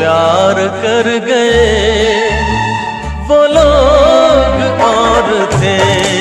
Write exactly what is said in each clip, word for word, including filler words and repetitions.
प्यार कर गए वो लोग और थे,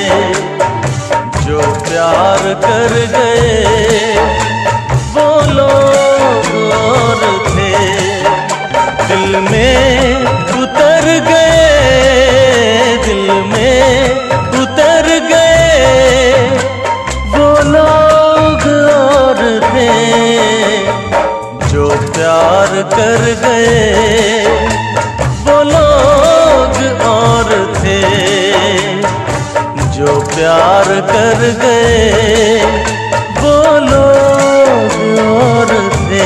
जो प्यार कर गए वो लोग और थे। दिल में उतर गए, दिल में उतर गए वो लोग और थे, जो प्यार कर गए वो लोग और थे, जो प्यार कर गए वो लोग और थे।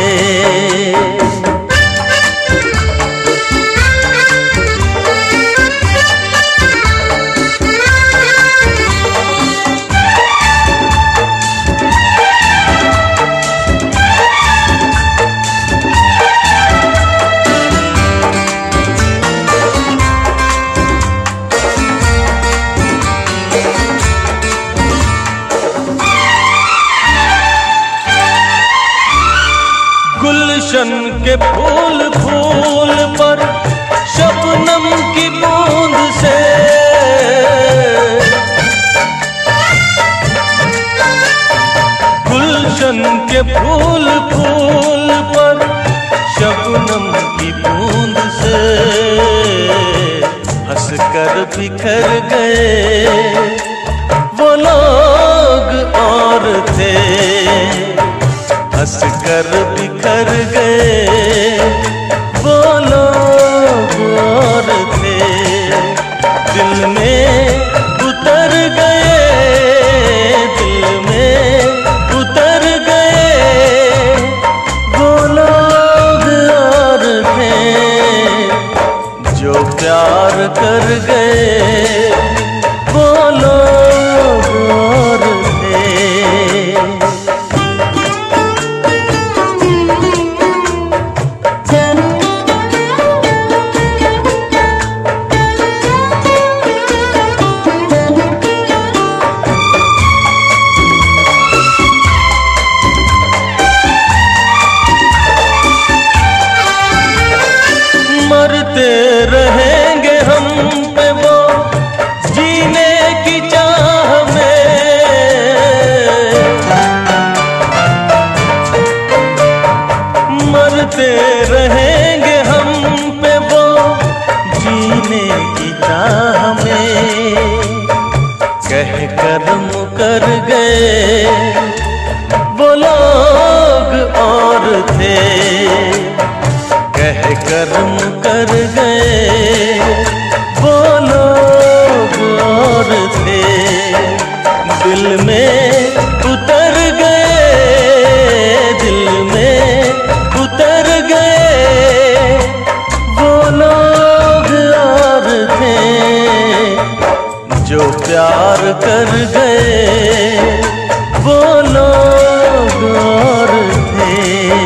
गुलशन के फूल फूल पर शबनम की बूंद से, गुलशन के फूल फूल पर शबनम की बूंद से हंसकर बिखर गए वो लोग और थे, हंसकर बिखर गए वो लोग और थे। दिल में उतर गए, दिल में उतर गए वो लोग और थे, जो प्यार कर गए वो लोग और थे। मरते रहेंगे हम पे वो जीने की चाह में, मरते रहेंगे हम पे वो जीने की चाह में। कह कर मुकर गए वो लोग और थे, कह कर मुकर गए वो लोग और थे। दिल में उतर गए, दिल में उतर गए वो लोग और थे, जो प्यार कर गए वो लोग और थे।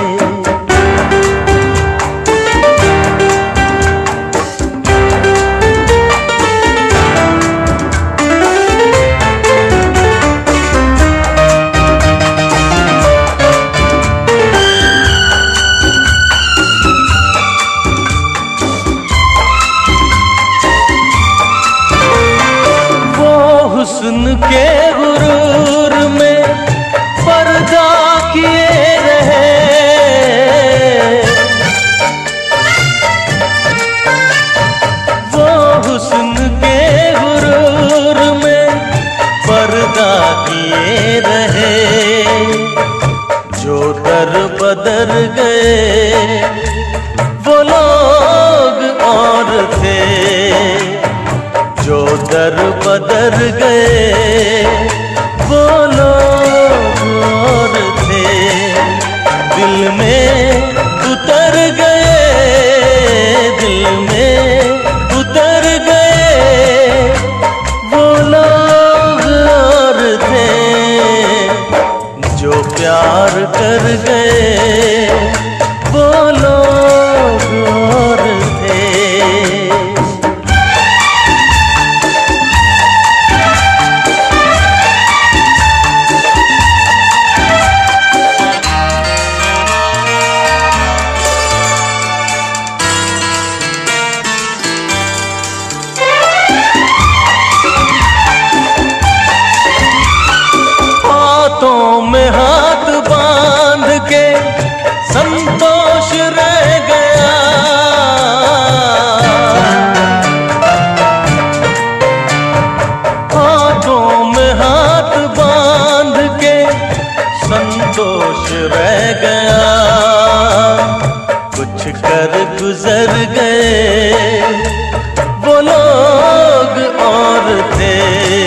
हुस्न के गुरूर में पर्दा किए रहे, वो हुस्न के गुरूर में पर्दा किए रहे, जो दर बदर गए वो लोग और थे, जो दर बदर गए वो लोग और थे। दिल में उतर गए, दिल में उतर गए वो लोग और थे, जो प्यार कर गए वो लोग और थे। गुजर गए वो लोग और थे,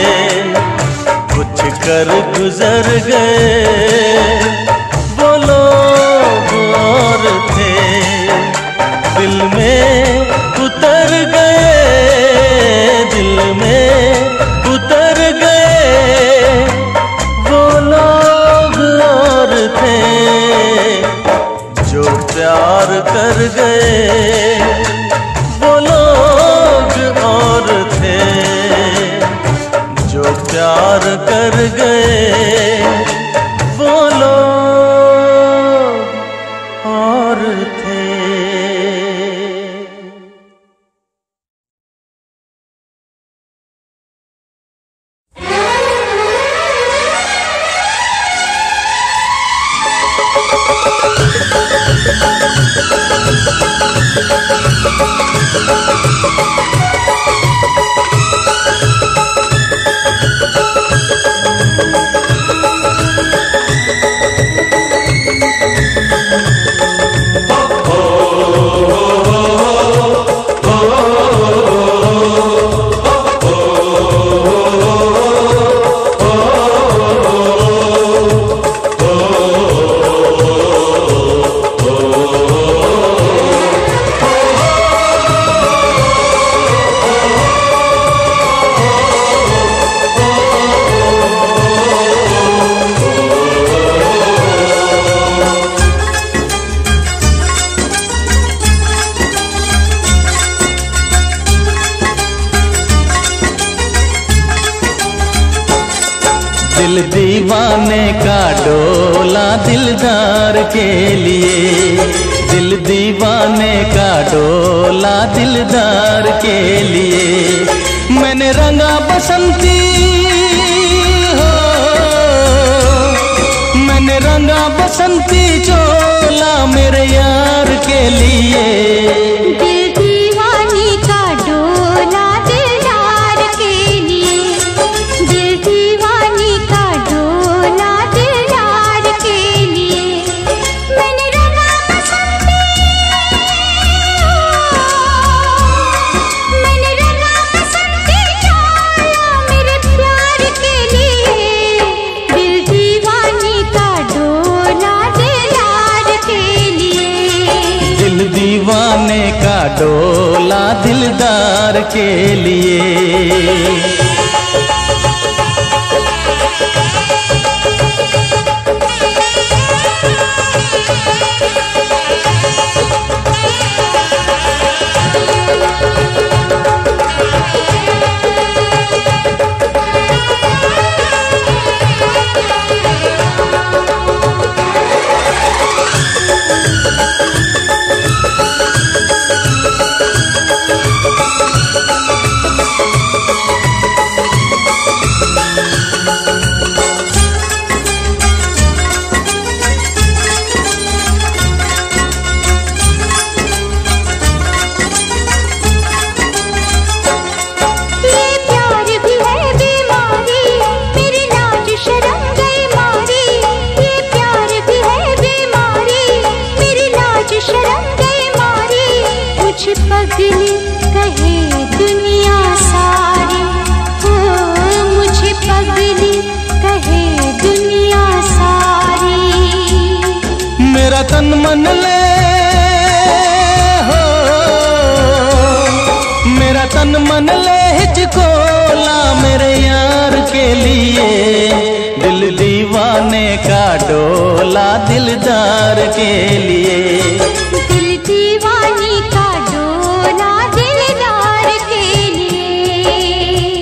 कुछ कर गुजर गए वो लोग और थे। दिल में उतर गए, दिल में उतर गए वो लोग और थे, जो प्यार कर गए वो लोग और थे, जो प्यार कर गए वो लोग और थे। दिल दीवाने का डोला दिलदार के लिए, दिल दीवाने का डोला दिलदार के लिए। मैंने रंगा बसंती हो, मैंने रंगा बसंती चोला मेरे यार के लिए। दीवाने का डोला दिलदार के लिए। मेरा तन मन ले हो, मेरा तन मन ले हिचकोला मेरे यार के लिए। दिल दीवाने का डोला दिलदार के लिए। दिल दीवानी का डोला दिलदार के लिए।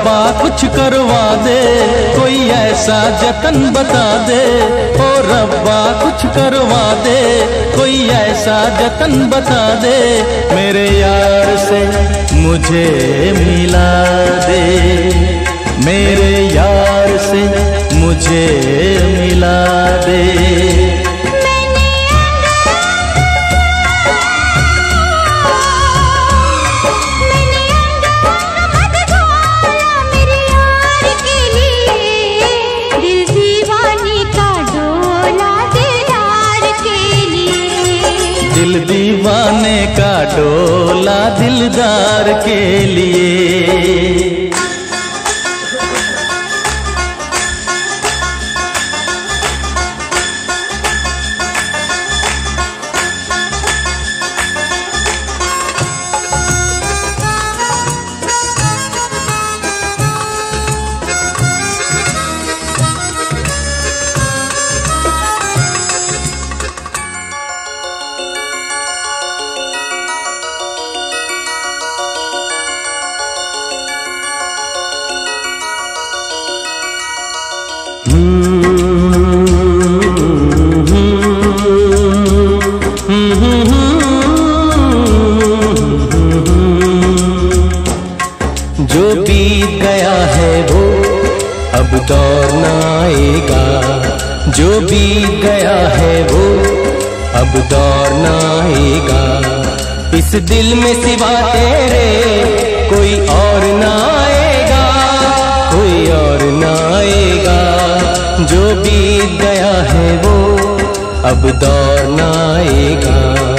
रब्बा कुछ करवा दे, कोई ऐसा जतन बता दे। ओ रब्बा कुछ करवा दे, कोई ऐसा जतन बता दे। मेरे यार से मुझे मिला दे, मेरे यार से मुझे मिला दे। दिल दीवाने का डोला दिलदार के लिए। जो बीत गया है वो अब दौर न आएगा, जो बीत गया है वो अब दौर न आएगा। इस दिल में सिवा तेरे कोई और न आएगा, कोई और न आएगा। जो बीत गया है वो अब दौर न आएगा।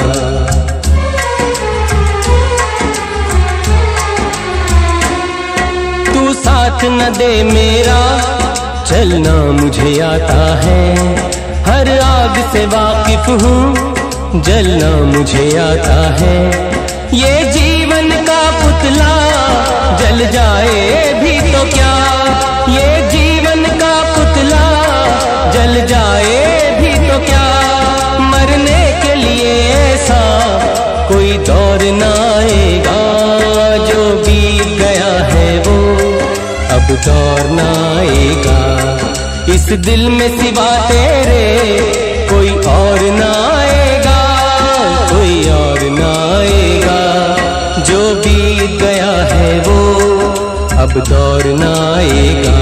तू साथ न दे मेरा चलना मुझे आता है, हर आग से वाकिफ हूँ जलना मुझे आता है। ये जीवन का पुतला जल जाए भी तो क्या, ये जीवन का पुतला जल जाए भी तो क्या। मरने के लिए ऐसा कोई दौर न आएगा, जो बीत गया है वो अब दौर न आएगा। इस दिल में सिवा तेरे कोई और न आएगा, कोई और न आएगा। जो बीत गया है वो अब दौर न आएगा।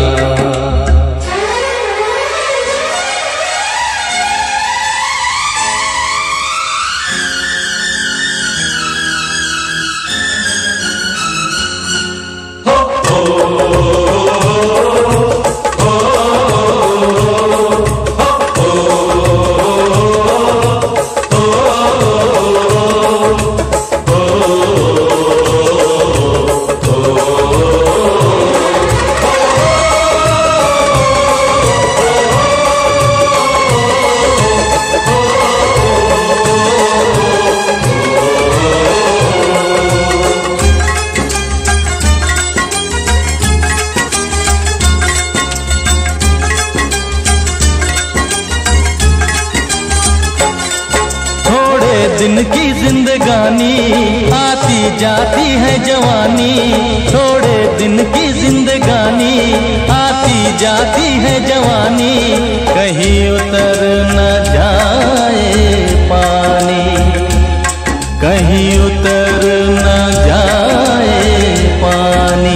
दिन की जिंदगानी आती जाती है जवानी, थोड़े दिन की जिंदगानी आती जाती है जवानी। कहीं उतर न जाए पानी, कहीं उतर न जाए पानी।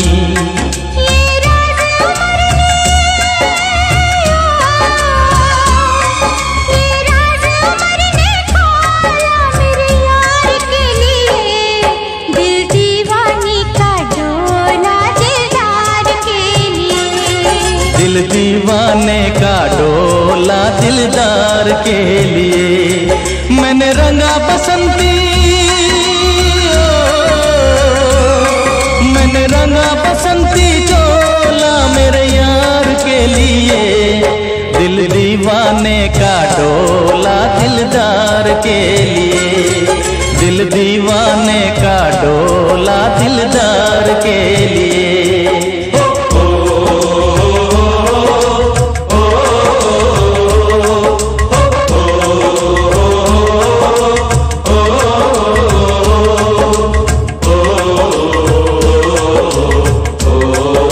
दिल दीवाने का डोला दिलदार के लिए। मैंने रंगा बसंती, मैंने रंगा बसंती चोला मेरे यार के लिए। दिल दीवाने का डोला दिलदार के लिए, दिल दीवाने का डोला दिलदार के लिए। Oh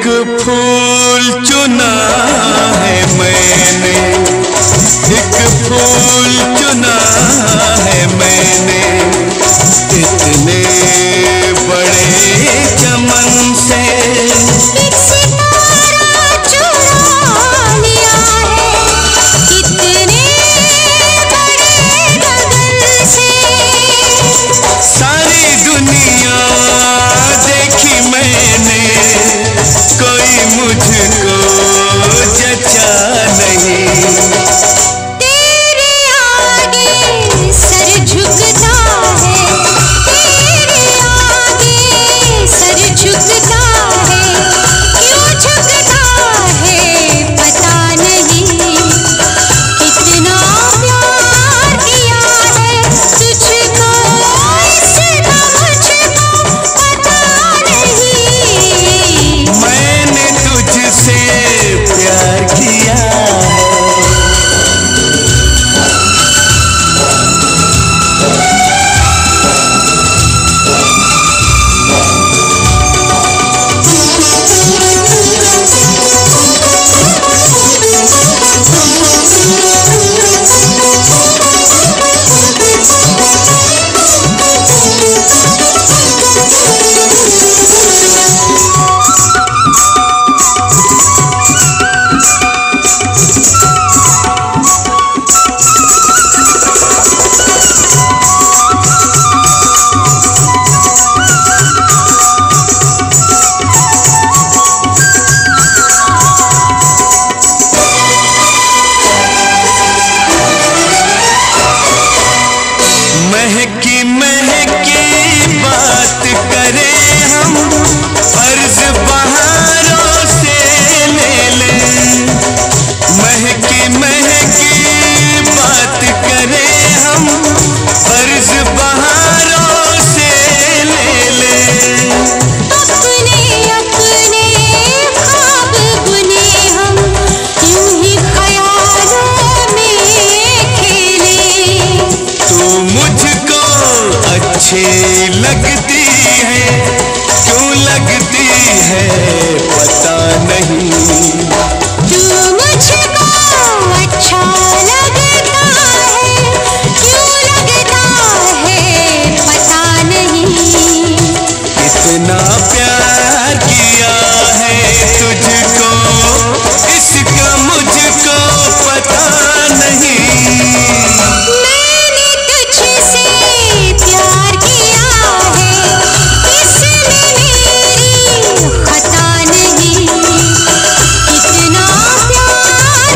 फूल चुना है मैंने, एक फूल चुना है मैंने, इतने बड़े चमन से एक सितारा चुरा लिया है, कितने बड़े गगन से। सारी दुनिया देखी मैंने, कोई मुझको जचा नहीं। तेरे आगे सर झुकता है, तेरे आगे सर झुकता है, क्यों झुकता है पता नहीं। कितना प्यार किया है तुझको, इसका मुझको पता नहीं। मैंने तुझसे प्यार किया है। महकी महकी बात करें हम, फर्ज बहारों से ले लें। महकी महकी बात करें हम, फर्ज बहारों से ले लें। अपने अपने ख्वाब बुने हम, यूं ही ख्यालों में खेले। तू मुझको अच्छी लगती है, क्यों लगती है पता नहीं। तू मुझको अच्छा लगता है, क्यों लगता है पता नहीं। इतना प्यार किया है तुझको, इसका मुझको पता नहीं। मैंने तुझसे प्यार किया है, इसमें मेरी खता नहीं। कितना प्यार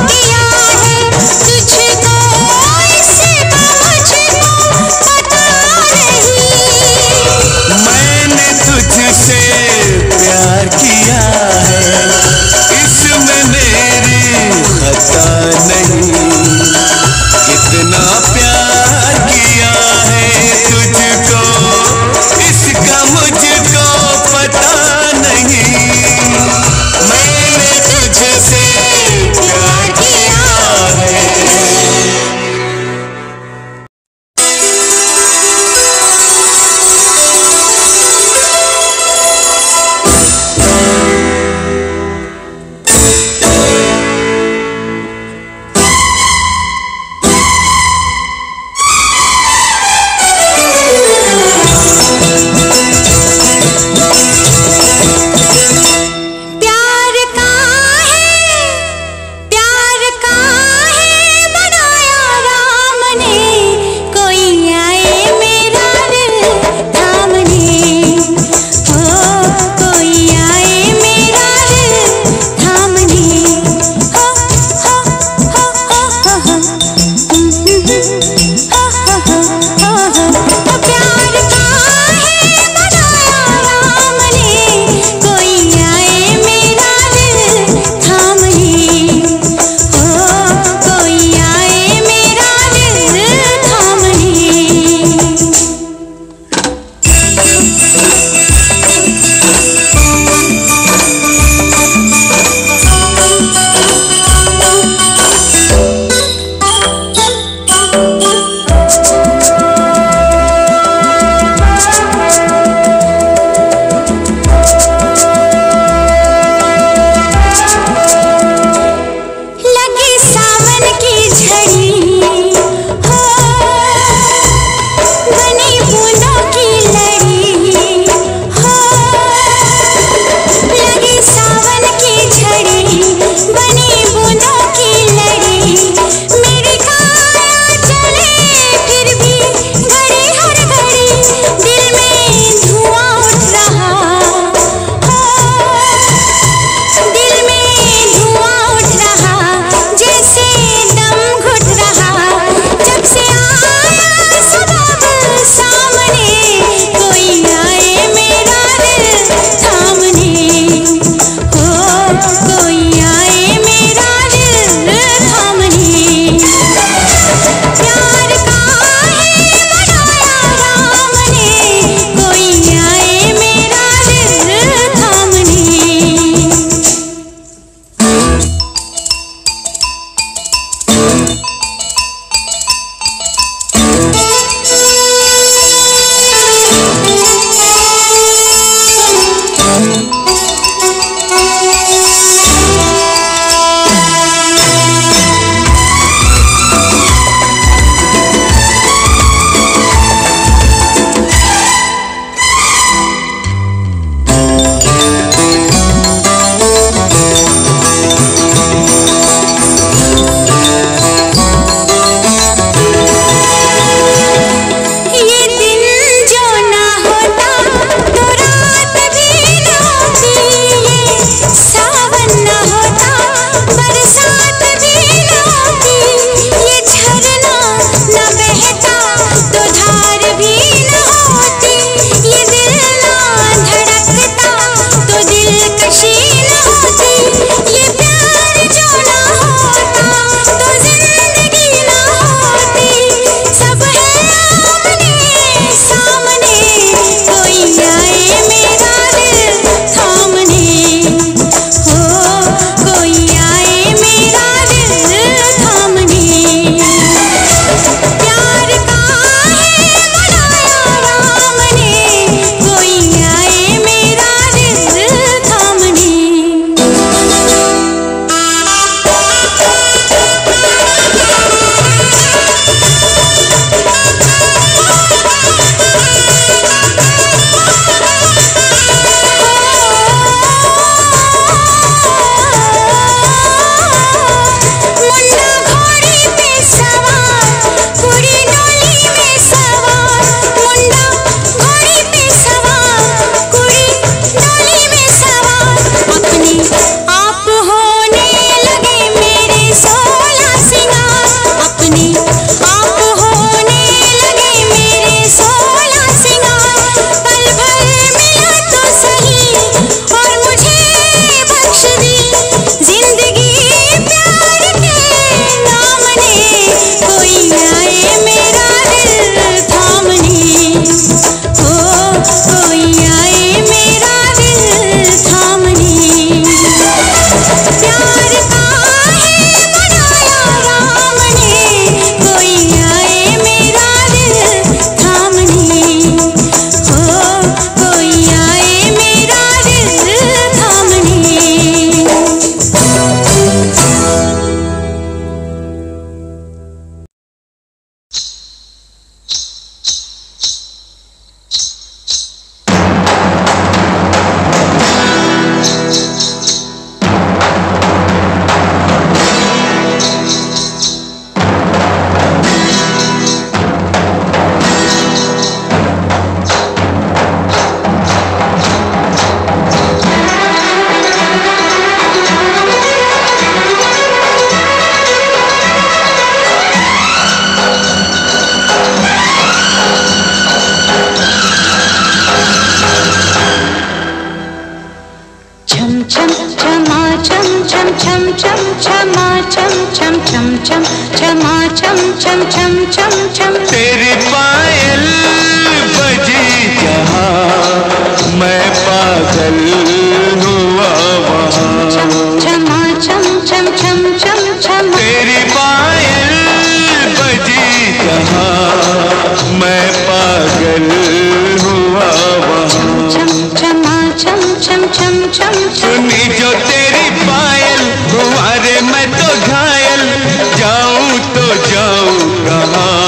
क्षमा चम चम चम चम क्षमा चम चम चम चम क्षमा चम चम चम चम चम। तेरी पायल बजी जहाँ मैं पागल हुआ वहाँ। क्षमा चम चम चम चम क्षमा। तेरी पायल बजी जहाँ मैं पागल हुआ वहाँ। क्षमा चम चम चम चम। सुनी जो तेरी पायल हुआ रे मैं तो घायल, जाऊं तो जाऊं कहाँ।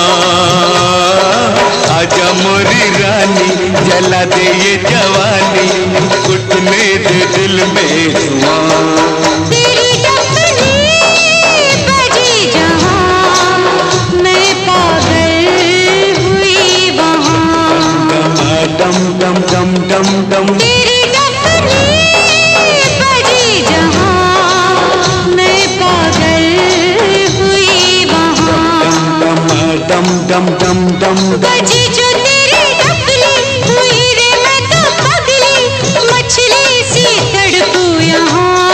आजा मोरी रानी जला दे ये जवानी, उठने दे दिल में धुआं। तेरी डफली बजी जहाँ मैं पागल हुई वहाँ। डम डम डम डम डम। तेरी डफली बजी जहाँ मैं पागल हुई वहाँ। डम डम डम डम। बजी जो तेरी डफली हुई रे मैं तो पगली, मछली सी तड़पू यहाँ।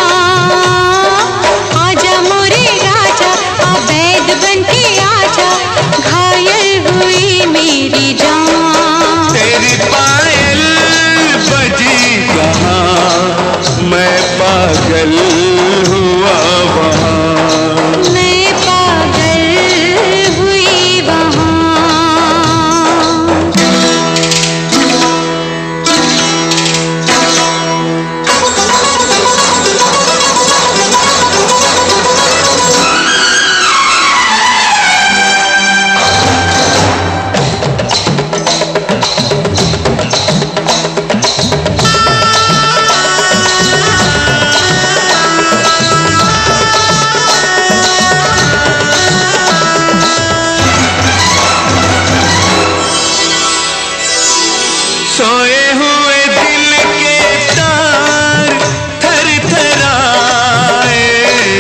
आजा मोरे राजा अवैध बन के आजा, घायल हुई मेरी जान। तेरी पायल बजी जहाँ मैं पागल हुआ वहाँ। मैं पागल हुई वहाँ। सोए हुए दिल के तार थर थराए,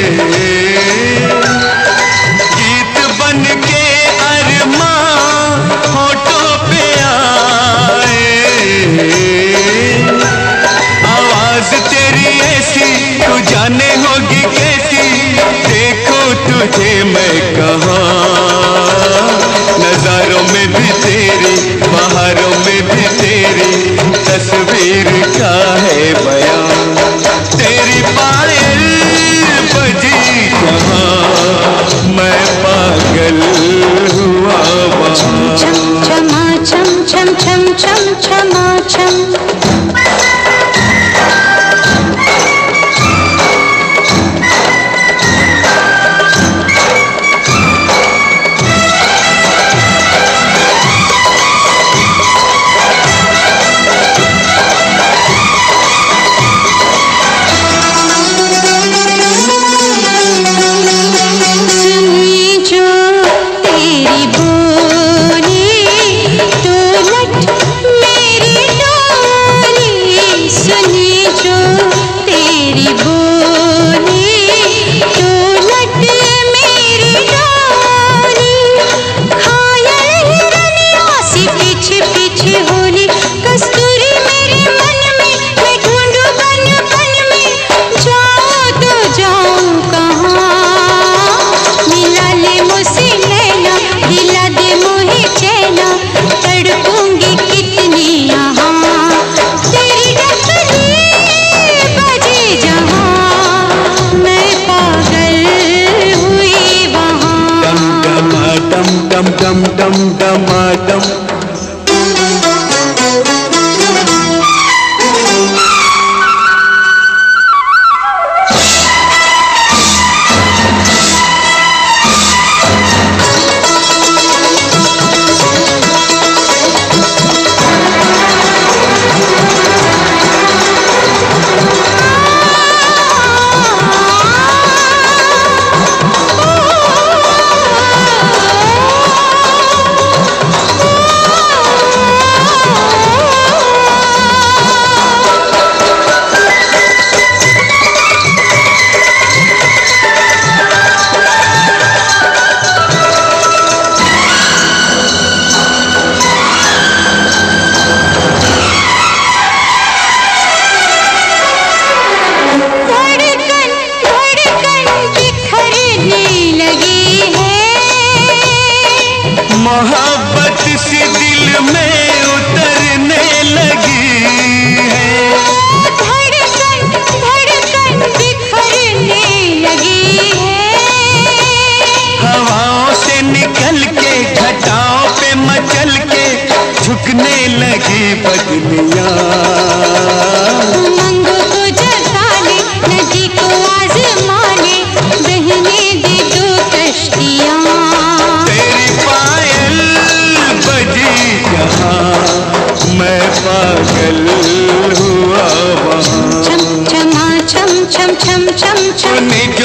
गीत बन के अरमां होठों पे आए। आवाज तेरी ऐसी तू जाने होगी कैसी, देखो तुझे मैं कहाँ। नजारों में भी तेरी, बहारों में भी तेरी तस्वीर का है बयां। तेरी पायल बजी जहाँ मैं पागल हुआ वहाँ। क्षमा चम चम चम चम क्षमा चम। सुनी जो तेरी बोली तो लट मेरी डोली। सुनी जो तेरी बोली तो लट मेरी डोली। घायल हिरनिया सी पीछे पीछे होली, कस्तूरी मेरे मन में मैं ढूंढू बन बन में। जाऊं तो जाऊं कहाँ, मिला ले मुझसे नैना, दिला दे मोहे चैना, तड़पूंगी कितनी यहाँ। तेरी डफली बजी जहाँ मैं पागल हुई वहाँ। डम डम डम डम डम डम डम। कुछ नहीं